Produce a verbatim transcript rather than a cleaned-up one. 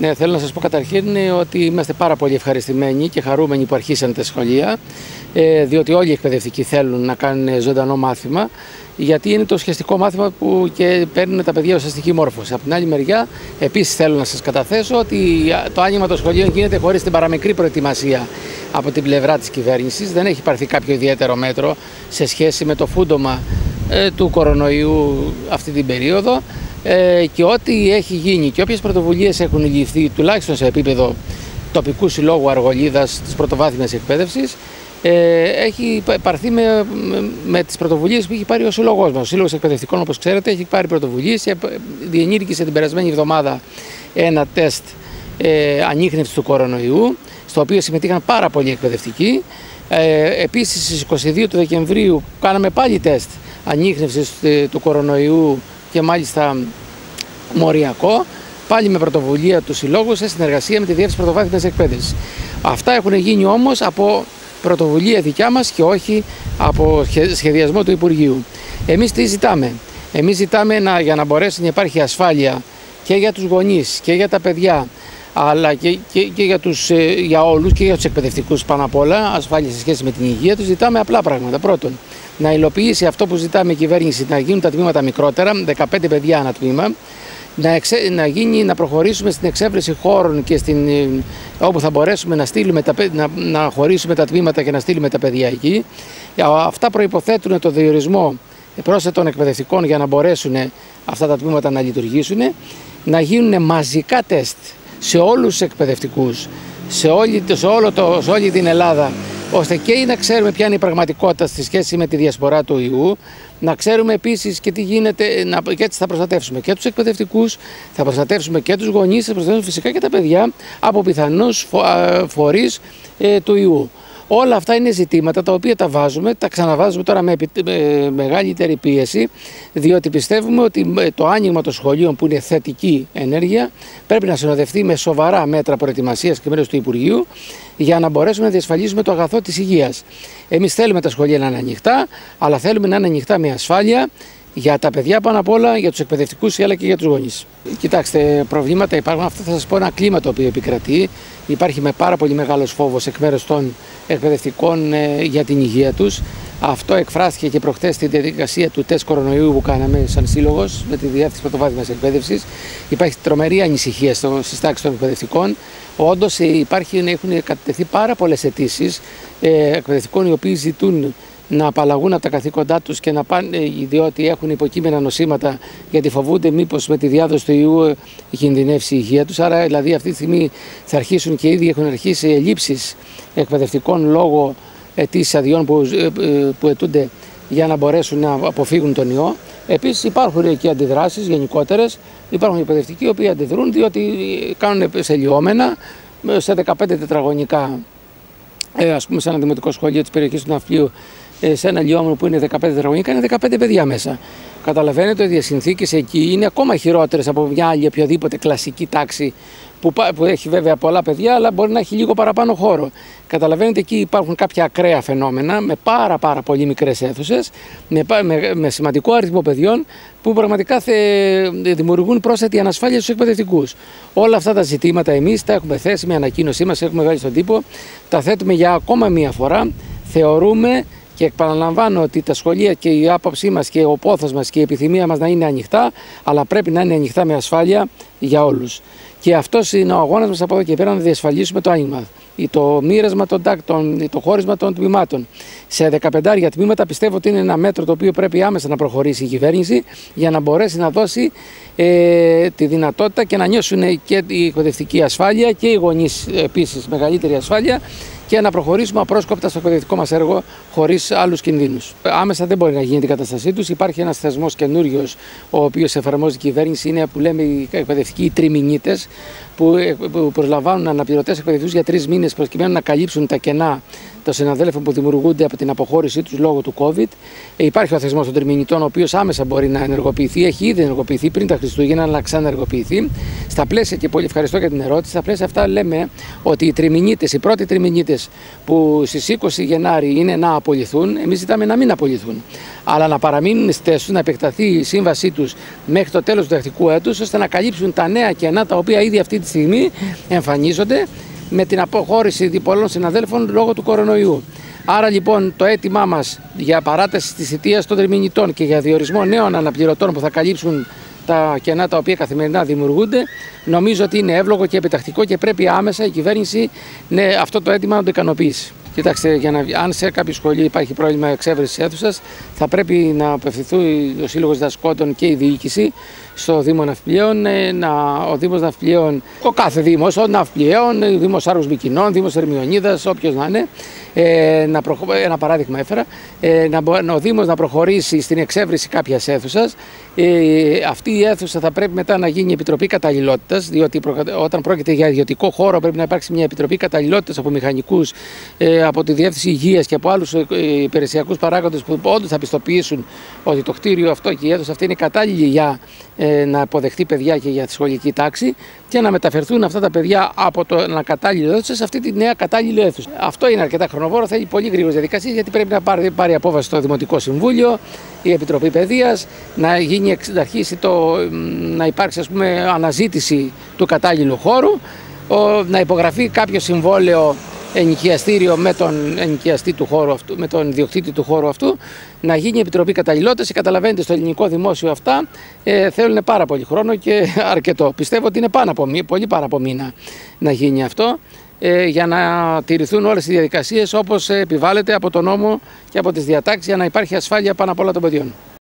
Ναι, θέλω να σας πω καταρχήν ότι είμαστε πάρα πολύ ευχαριστημένοι και χαρούμενοι που αρχίσαν τα σχολεία, διότι όλοι οι εκπαιδευτικοί θέλουν να κάνουν ζωντανό μάθημα, γιατί είναι το ουσιαστικό μάθημα που και παίρνουν τα παιδιά ουσιαστική μόρφωση. Από την άλλη μεριά, επίσης θέλω να σας καταθέσω ότι το άνοιγμα των σχολείων γίνεται χωρίς την παραμικρή προετοιμασία από την πλευρά της κυβέρνησης. Δεν έχει πάρθει κάποιο ιδιαίτερο μέτρο σε σχέση με το φούντομα ε, του κορονοϊού αυτή την περίοδο. Ε, και ό,τι έχει γίνει και όποιες πρωτοβουλίες έχουν ληφθεί, τουλάχιστον σε επίπεδο τοπικού συλλόγου Αργολίδας της πρωτοβάθμιας εκπαίδευσης, ε, έχει πάρθει με, με, με τις πρωτοβουλίες που έχει πάρει ο σύλλογός μας. Ο Σύλλογος Εκπαιδευτικών, όπως ξέρετε, έχει πάρει πρωτοβουλίες και διενήργησε την περασμένη εβδομάδα ένα τεστ ε, ανίχνευσης του κορονοϊού, στο οποίο συμμετείχαν πάρα πολλοί εκπαιδευτικοί. Ε, επίσης, στις είκοσι δύο του Δεκεμβρίου κάναμε πάλι τεστ ανίχνευσης του κορονοϊού και μάλιστα μοριακό, πάλι με πρωτοβουλία του Συλλόγου σε συνεργασία με τη Διεύθυνση Πρωτοβάθμιας Εκπαίδευσης. Αυτά έχουν γίνει όμως από πρωτοβουλία δικιά μας και όχι από σχεδιασμό του Υπουργείου. Εμείς τι ζητάμε? Εμείς ζητάμε να, για να μπορέσει να υπάρχει ασφάλεια και για τους γονείς και για τα παιδιά, αλλά και, και, και για, τους, για όλους και για τους εκπαιδευτικούς πάνω απ' όλα, ασφάλεια σε σχέση με την υγεία τους. Ζητάμε απλά πράγματα. Πρώτον, να υλοποιήσει αυτό που ζητάμε η κυβέρνηση, να γίνουν τα τμήματα μικρότερα, δεκαπέντε παιδιά ανά τμήμα, να, εξε, να, γίνει, να προχωρήσουμε στην εξέβρεση χώρων και στην, όπου θα μπορέσουμε να, στείλουμε τα, να, να χωρίσουμε τα τμήματα και να στείλουμε τα παιδιά εκεί. Αυτά προϋποθέτουν το διορισμό πρόσθετων εκπαιδευτικών για να μπορέσουν αυτά τα τμήματα να λειτουργήσουν, να γίνουν μαζικά τεστ σε όλους τους εκπαιδευτικούς, σε όλη, σε όλο το, σε όλη την Ελλάδα, ώστε και να ξέρουμε ποια είναι η πραγματικότητα στη σχέση με τη διασπορά του ιού, να ξέρουμε επίσης και τι γίνεται, και έτσι θα προστατεύσουμε και τους εκπαιδευτικούς, θα προστατεύσουμε και τους γονείς, θα προστατεύσουμε φυσικά και τα παιδιά από πιθανούς φορείς ε, του ιού. Όλα αυτά είναι ζητήματα τα οποία τα βάζουμε, τα ξαναβάζουμε τώρα με, με μεγαλύτερη πίεση, διότι πιστεύουμε ότι το άνοιγμα των σχολείων, που είναι θετική ενέργεια, πρέπει να συνοδευτεί με σοβαρά μέτρα προετοιμασίας και μέρους του Υπουργείου, για να μπορέσουμε να διασφαλίσουμε το αγαθό της υγείας. Εμείς θέλουμε τα σχολεία να είναι ανοιχτά, αλλά θέλουμε να είναι ανοιχτά με ασφάλεια για τα παιδιά πάνω απ' όλα, για τους εκπαιδευτικούς αλλά και για τους γονείς. Κοιτάξτε, προβλήματα υπάρχουν. Αυτό θα σας πω, ένα κλίμα το οποίο επικρατεί. Υπάρχει με πάρα πολύ μεγάλος φόβος εκ μέρους των εκπαιδευτικών ε, για την υγεία τους. Αυτό εκφράστηκε και προχθές στη διαδικασία του τεστ κορονοϊού που κάναμε σαν σύλλογος με τη Διεύθυνση Πρωτοβάθμιας Εκπαίδευσης. Υπάρχει τρομερή ανησυχία στις τάξεις των εκπαιδευτικών. Όντως υπάρχουν, έχουν κατατεθεί πάρα πολλές αιτήσεις ε, εκπαιδευτικών οι οποίοι ζητούν να απαλλαγούν από τα καθήκοντά τους και να πάνε, διότι έχουν υποκείμενα νοσήματα, γιατί φοβούνται μήπως με τη διάδοση του ιού κινδυνεύσει η υγεία τους. Άρα δηλαδή αυτή τη στιγμή θα αρχίσουν και ήδη έχουν αρχίσει ελλείψεις εκπαιδευτικών λόγω αιτήσεις αδειών που, που αιτούνται για να μπορέσουν να αποφύγουν τον ιό. Επίσης υπάρχουν και αντιδράσεις γενικότερες. Υπάρχουν εκπαιδευτικοί οι οποίοι αντιδρούν διότι κάνουν σε λιώμενα, σε δεκαπέντε τετραγωνικά, ας πούμε σε ένα δημοτικό σχολείο της περιοχής του Ναυπλίου, σε ένα λιώμενο που είναι δεκαπέντε τετραγωνικά, είναι δεκαπέντε παιδιά μέσα. Καταλαβαίνετε ότι οι συνθήκες εκεί είναι ακόμα χειρότερες από μια άλλη οποιαδήποτε κλασική τάξη που, που έχει βέβαια πολλά παιδιά, αλλά μπορεί να έχει λίγο παραπάνω χώρο. Καταλαβαίνετε, εκεί υπάρχουν κάποια ακραία φαινόμενα με πάρα, πάρα πολύ μικρές αίθουσες, με, με, με σημαντικό αριθμό παιδιών που πραγματικά θε, δημιουργούν πρόσθετη ανασφάλεια στους εκπαιδευτικούς. Όλα αυτά τα ζητήματα εμείς τα έχουμε θέσει με ανακοίνωσή μας, έχουμε βγάλει στον τύπο, τα θέτουμε για ακόμα μία φορά. Θεωρούμε και επαναλαμβάνω ότι τα σχολεία και η άποψή μας και ο πόθος μας και η επιθυμία μας να είναι ανοιχτά, αλλά πρέπει να είναι ανοιχτά με ασφάλεια για όλους. Και αυτός είναι ο αγώνας μας από εδώ και πέρα, να διασφαλίσουμε το άνοιγμα, το μοίρασμα των τάκτων, το χώρισμα των τμήματων. Σε δεκαπέντε τμήματα πιστεύω ότι είναι ένα μέτρο το οποίο πρέπει άμεσα να προχωρήσει η κυβέρνηση για να μπορέσει να δώσει ε, τη δυνατότητα και να νιώσουν και η εκπαιδευτική ασφάλεια και οι γονείς επίσης μεγαλύτερη ασφάλεια, και να προχωρήσουμε απρόσκοπτα στο εκπαιδευτικό μας έργο χωρίς άλλους κινδύνους. Άμεσα δεν μπορεί να γίνει την κατάστασή τους. Υπάρχει ένας θεσμός καινούριος, ο οποίος εφαρμόζει η κυβέρνηση, είναι που λέμε οι εκπαιδευτικοί τριμηνίτες, που προσλαμβάνουν αναπληρωτές εκπαιδευτικούς για τρεις μήνες προκειμένου να καλύψουν τα κενά των συναδέλφων που δημιουργούνται από την αποχώρησή τους λόγω του COVID. Ε, υπάρχει ο θεσμός των τριμηνητών, ο οποίος άμεσα μπορεί να ενεργοποιηθεί, έχει ήδη ενεργοποιηθεί πριν τα Χριστούγεννα, αλλά ξαναενεργοποιηθεί. Στα πλαίσια, και πολύ ευχαριστώ για την ερώτηση, στα πλαίσια αυτά λέμε ότι οι τριμηνίτες, οι πρώτοι τριμηνίτες φοιτητές που στις είκοσι Γενάρη είναι να απολυθούν, εμείς ζητάμε να μην απολυθούν, αλλά να παραμείνουν στις θέσεις τους, να επεκταθεί η σύμβασή τους μέχρι το τέλος του διδακτικού έτους, ώστε να καλύψουν τα νέα κενά τα οποία ήδη αυτή τη στιγμή εμφανίζονται με την αποχώρηση πολλών συναδέλφων λόγω του κορονοϊού. Άρα λοιπόν το αίτημά μας για παράταση της θητείας των τριμηνητών και για διορισμό νέων αναπληρωτών που θα καλύψουν τα κενά τα οποία καθημερινά δημιουργούνται, νομίζω ότι είναι εύλογο και επιτακτικό και πρέπει άμεσα η κυβέρνηση ναι, αυτό το αίτημα να το ικανοποιήσει. Κοιτάξτε, για να, αν σε κάποιο σχολείο υπάρχει πρόβλημα εξέβρεσης αίθουσας, θα πρέπει να απευθυνθεί ο Σύλλογος Διδασκόντων και η διοίκηση στο Δήμο Ναυπλιαίων, να, ο Δήμος Ναυπλιαίων, ο κάθε Δήμος, ο Ναυπλιαίων, ο Δήμος Άρους Μπικινών, Δήμος Ερμιονίδας, όποιος να είναι, ε, να προχω... ένα παράδειγμα έφερα, ε, να, ο Δήμος να προχωρήσει στην εξέβρεση κάποιας αίθουσας. Ε, αυτή η αίθουσα θα πρέπει μετά να γίνει επιτροπή καταλληλότητας, διότι όταν πρόκειται για ιδιωτικό χώρο πρέπει να υπάρξει μια επιτροπή καταλληλότητας από μηχανικούς, ε, από τη Διεύθυνση Υγείας και από άλλους ε, υπηρεσιακούς παράγοντες που όντως θα πιστοποιήσουν ότι το κτίριο αυτό και η αίθουσα αυτή είναι κατάλληλη για ε, να αποδεχτεί παιδιά και για τη σχολική τάξη και να μεταφερθούν αυτά τα παιδιά από το ανακατάλληλο αίθουσα σε αυτή τη νέα κατάλληλη αίθουσα. Αυτό είναι αρκετά χρονοβόρο, θέλει πολύ γρήγορες διαδικασίες γιατί πρέπει να πάρει, πάρει απόφαση στο Δημοτικό Συμβούλιο, η Επιτροπή Παιδείας, να, γίνει, να αρχίσει το, να υπάρξει ας πούμε, αναζήτηση του κατάλληλου χώρου, ο, να υπογραφεί κάποιο συμβόλαιο ενοικιαστήριο με τον ενοικιαστή του χώρου αυτού, με τον ιδιοκτήτη του χώρου αυτού, να γίνει επιτροπή καταλληλότητας. Καταλαβαίνετε, στο ελληνικό δημόσιο αυτά ε, θέλουν πάρα πολύ χρόνο και αρκετό. Πιστεύω ότι είναι πάνω από, πολύ πάρα από μήνα να γίνει αυτό, ε, για να τηρηθούν όλες οι διαδικασίες όπως επιβάλλεται από τον νόμο και από τις διατάξεις, για να υπάρχει ασφάλεια πάνω απ' όλα των παιδιών.